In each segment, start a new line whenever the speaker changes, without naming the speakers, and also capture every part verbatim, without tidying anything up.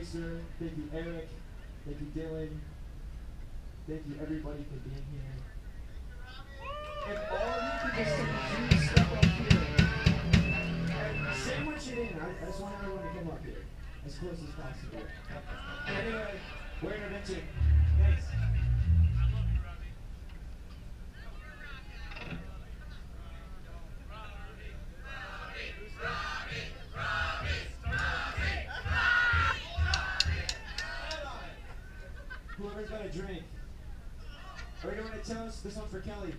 producer. Thank you, Eric. Thank you, Dylan. Thank you, everybody, for being here. And all you can just please step up here and sandwich it in. I, I just want everyone to come up here as close as possible. Anyway, we're intervention. Thanks. Whoever's got a drink. Are we doing a toast? This one's for Kelly.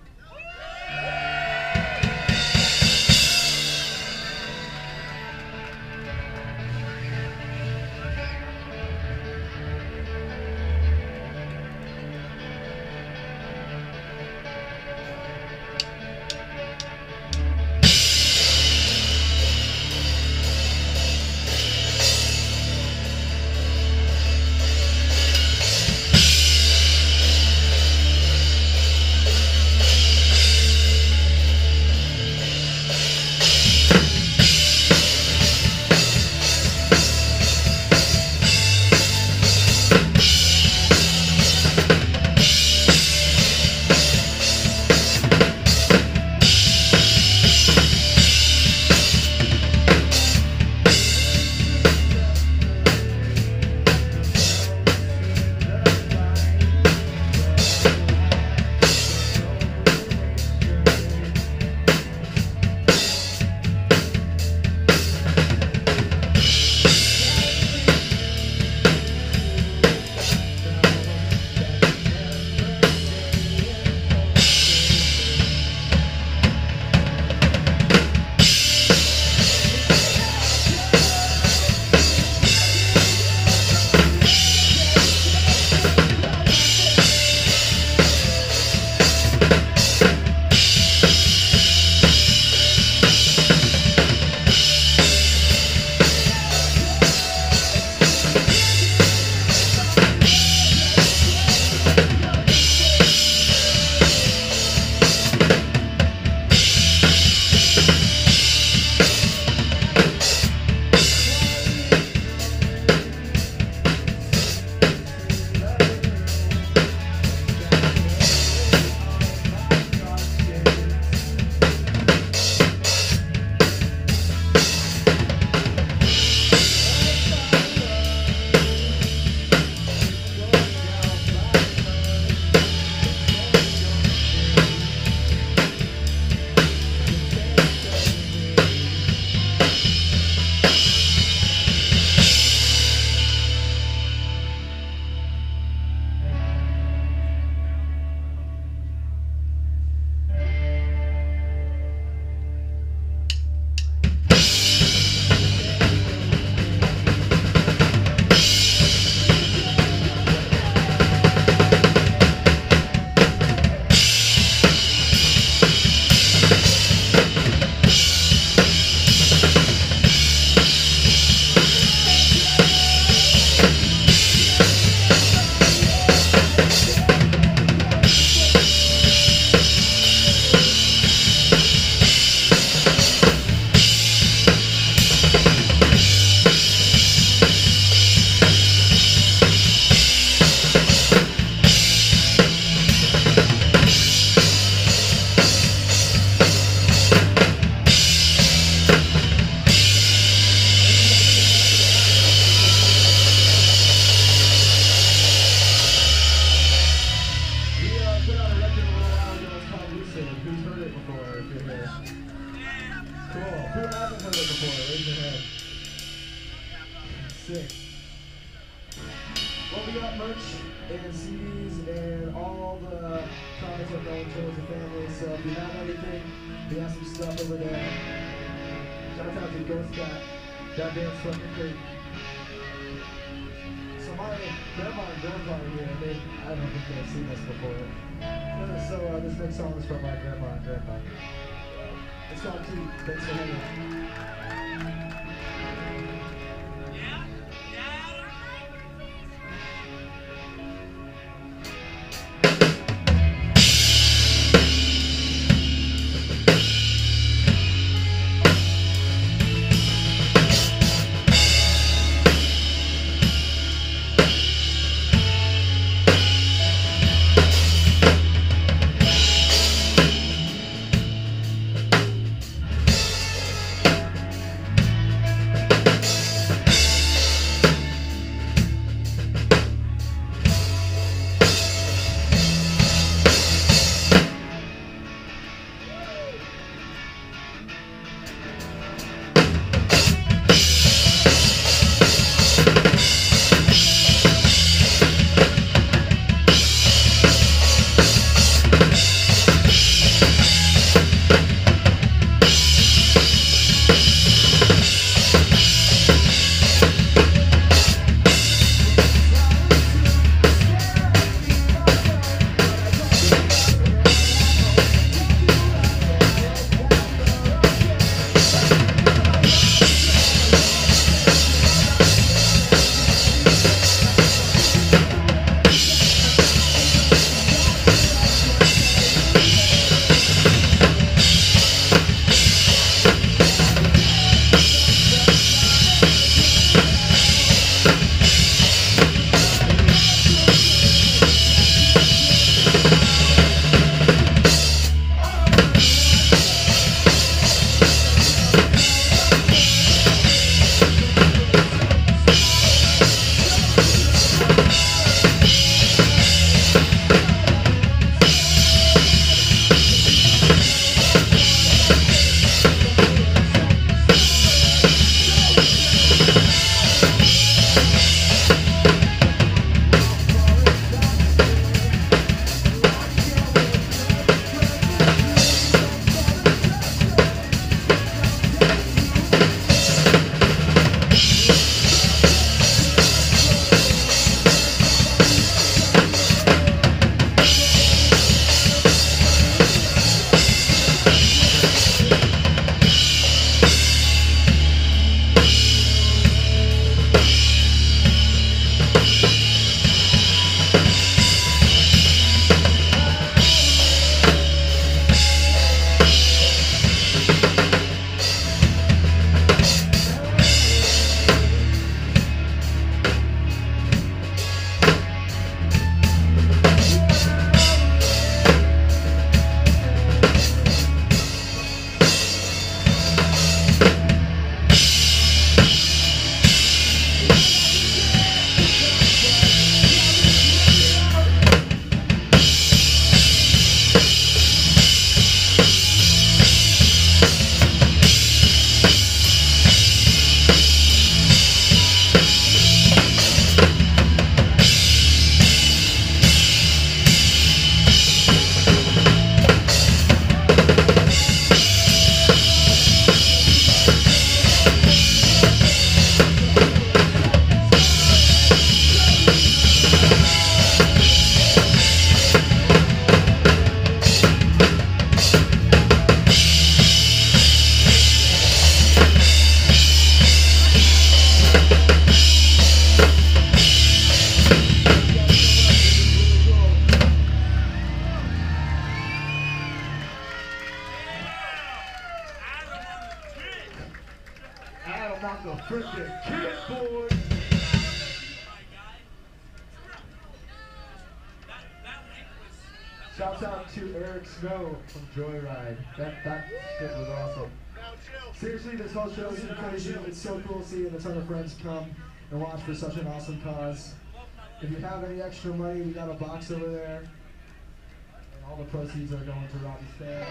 Shouts out to Eric Snow from Joyride. That that shit was awesome. Seriously, this whole show has been crazy. It's so cool seeing a ton of friends come and watch for such an awesome cause. If you have any extra money, we got a box over there. And all the proceeds are going to Robbie's Fair.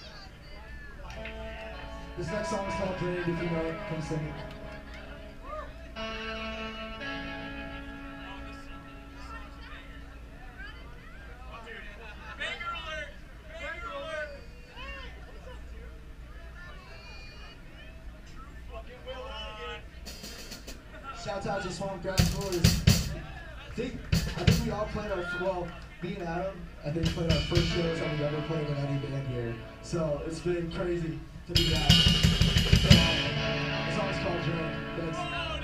This next song is called Drained. If you know it, come sing it. Shouts out to Swamp Grass Boys. I think, I think we all played our, well, me and Adam, I think played our first shows that we've ever played in any band here. So it's been crazy to be back. So, the song's called Drink. Thanks.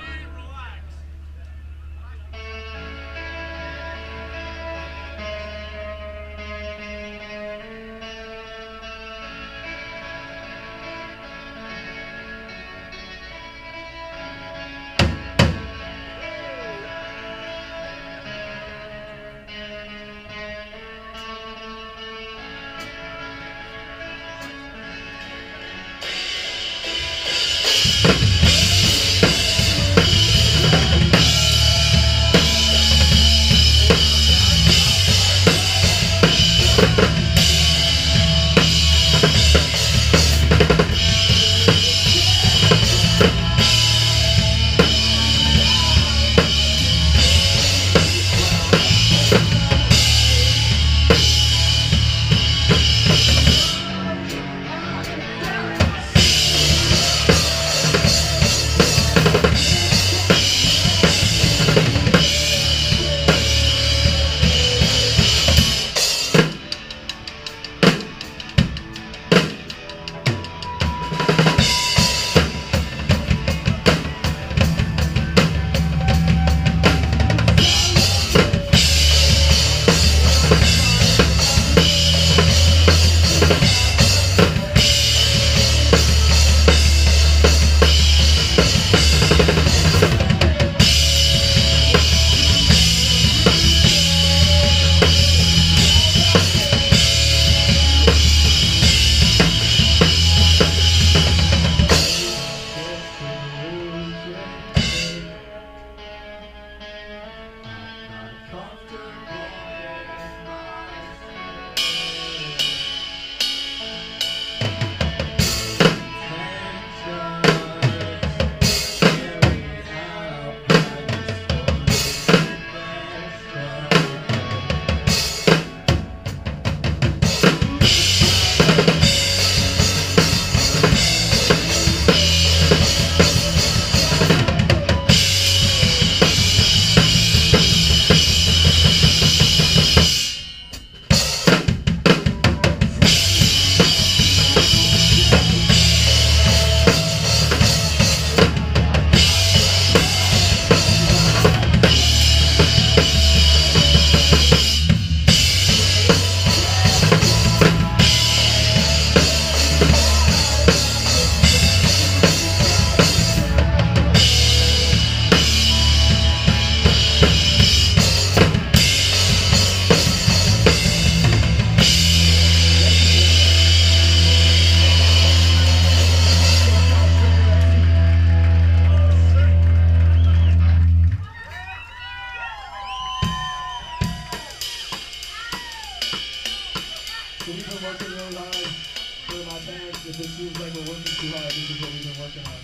So we've been working really hard for my parents. If it seems like we're working too hard, this is what we've been working on.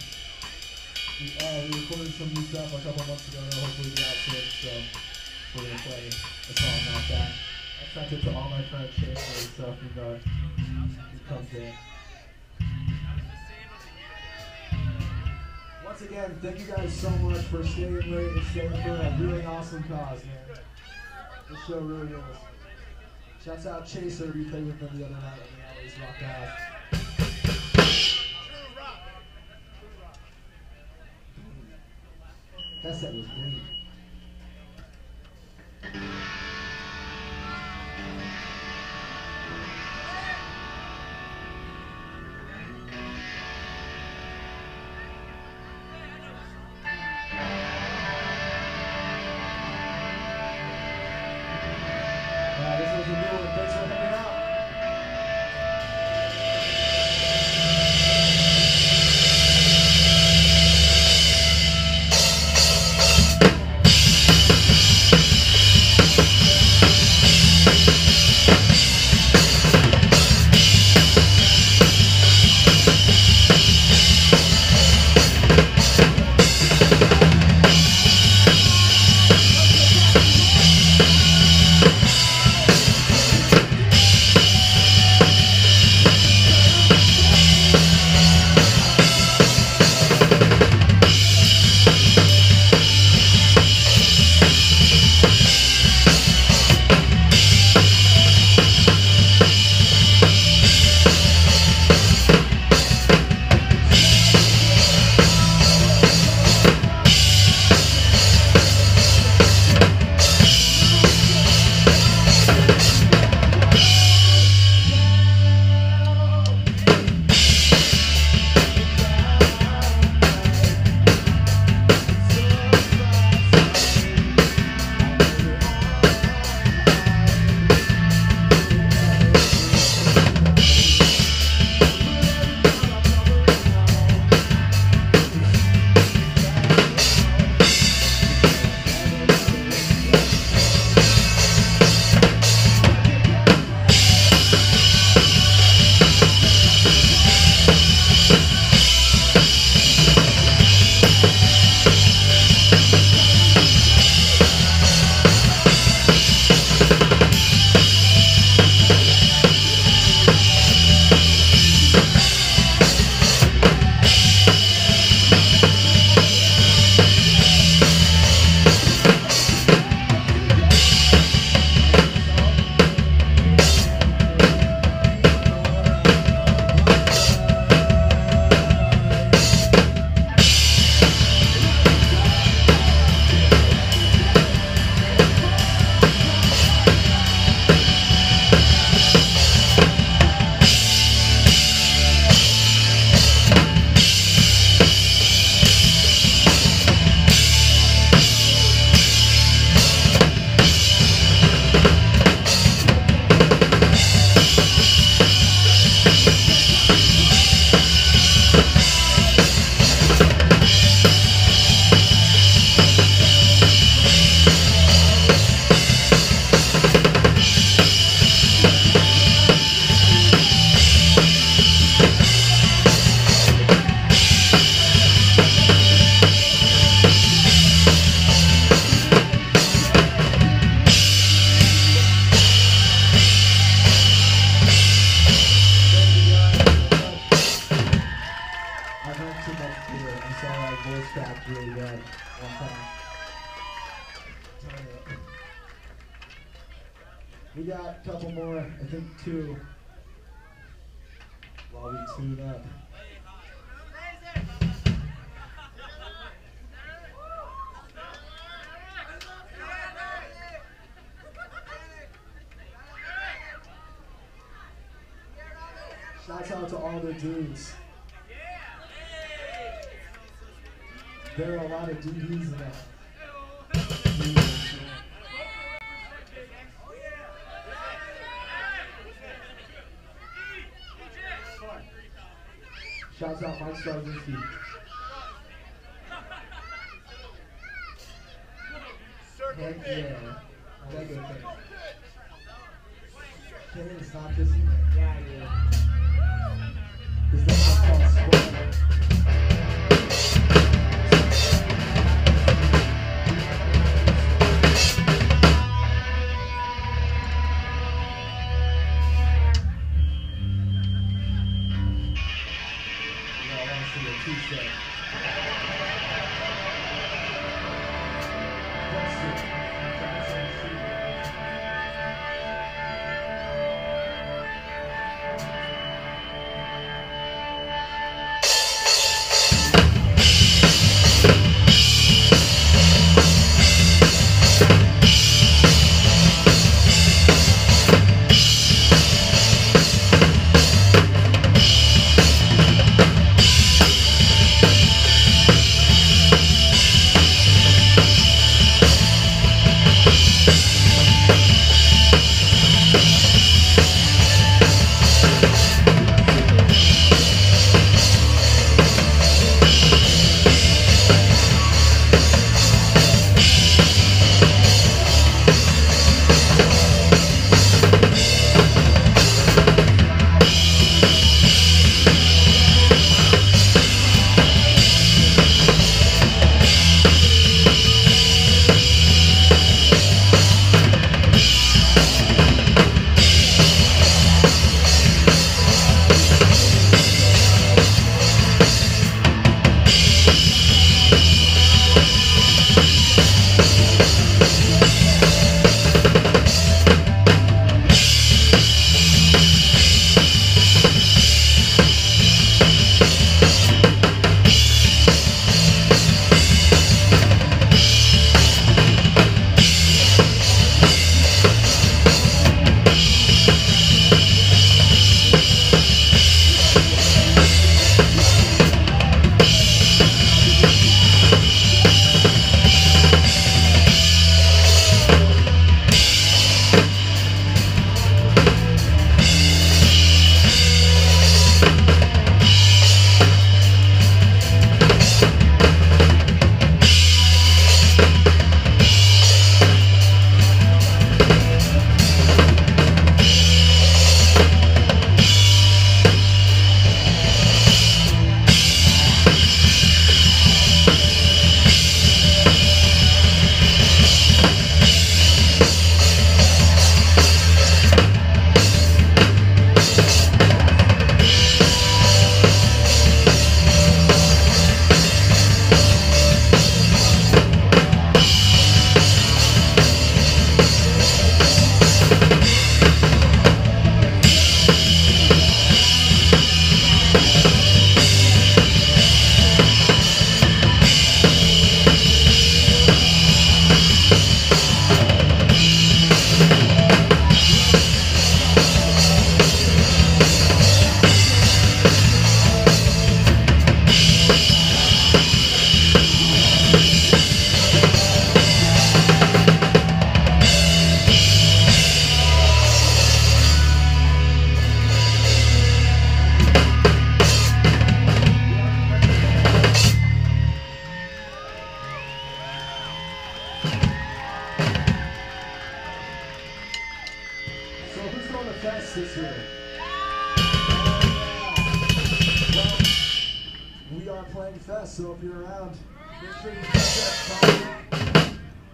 We, uh, we recorded some new stuff a couple months ago, and it'll hopefully be out soon, so we're going to play a song off that. I sent it to all my friends, family, so if you know, it comes in. Once again, thank you guys so much for staying late and staying for a really awesome cause, man. This show really is. Shouts out Chaser, we played with them the other night and they always rocked out. That set was great. This was a new one. Thanks for hanging out. We got a couple more, I think two, while we tune up. Shouts out to all the dudes. There are a lot of D Vs in that. Shouts out Mike Starzinski. Heck yeah. Mega thing. Can it stop this? Yeah, yeah. Is that what's called spoiler? This year. Well, we are playing Fest, so if you're around, make sure you check that.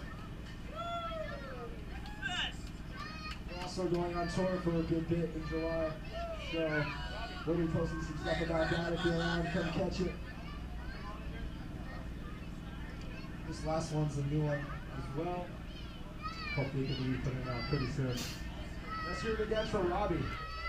We're also going on tour for a good bit in July, so we'll be posting some stuff about that. If you're around, come catch it. This last one's a new one as well. Hopefully, we'll be putting it out pretty soon. Let's hear it again for Robbie.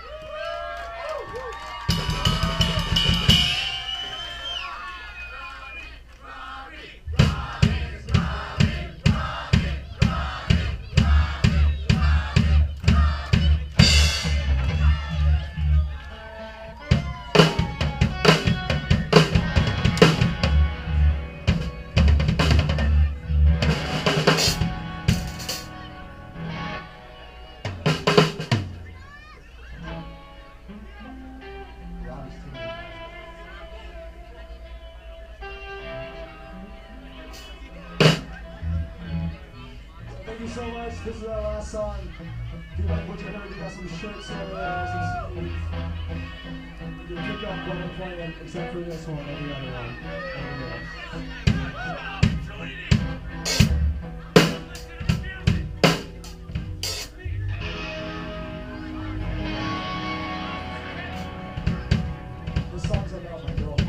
Thank you so much. This is our last song. If you like what you heard, we got some shirts here, some C Ds. You can pick up what I'm playing, except for this one, every other one. This song's about my girl.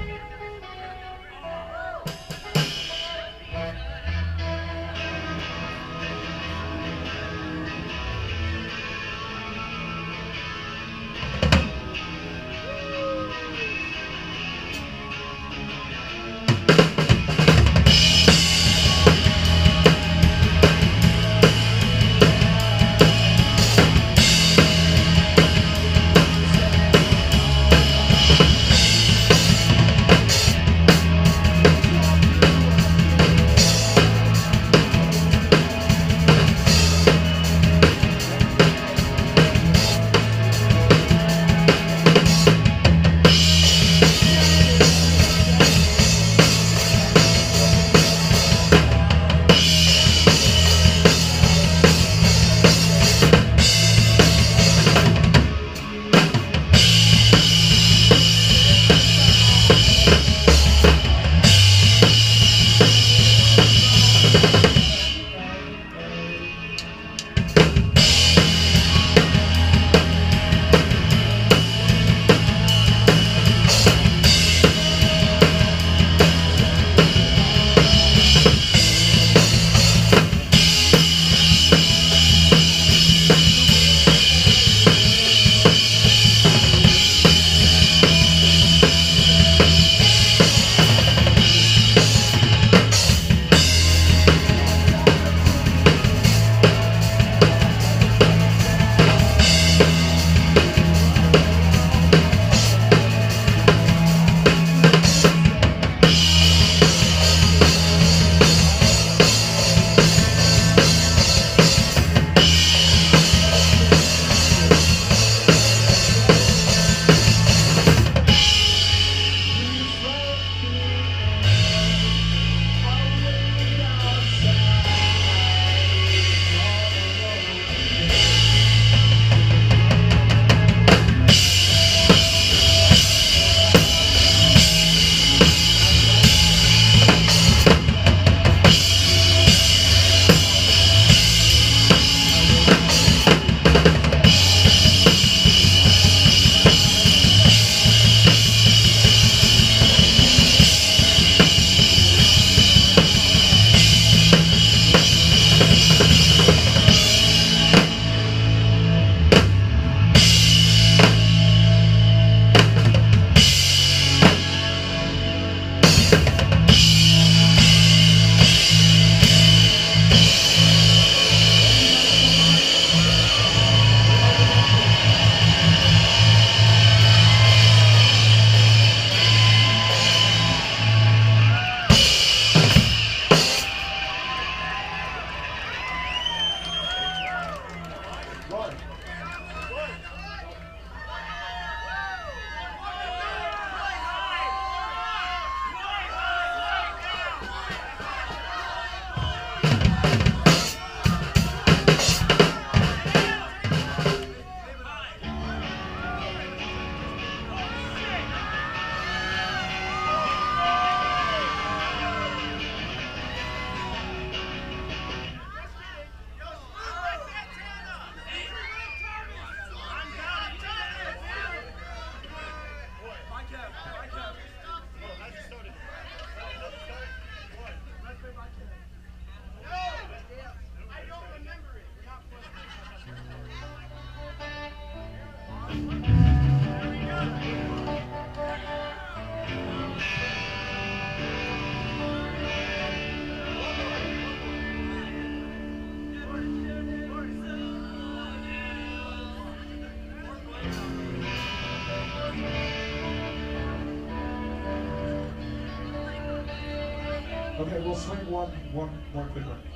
Okay, we'll swing one, one, one quick one.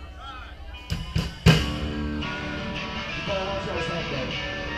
Paul, watch out, stop that.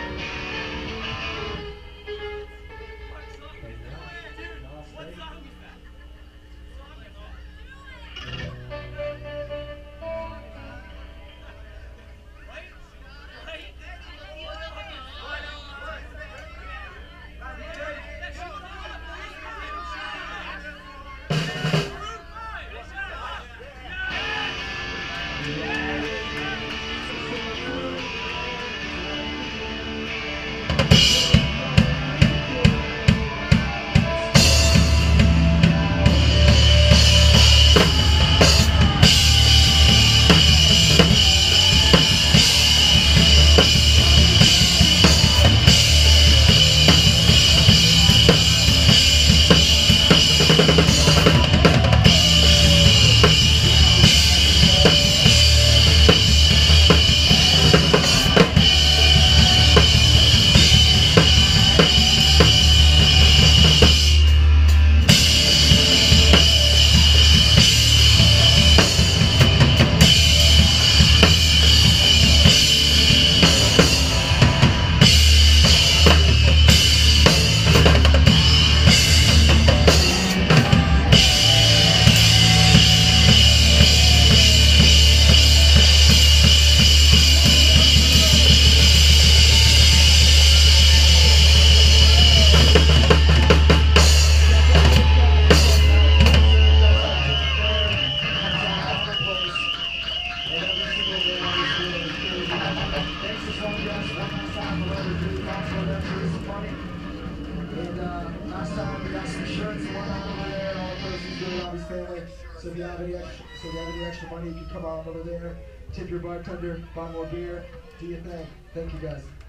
And uh, last time we got some shirts and whatnot over there, and all the proceeds go to Robbie's family. So if you have any extra, so if you have any extra money, you can come on over there, tip your bartender, buy more beer, do your thing. Thank you guys.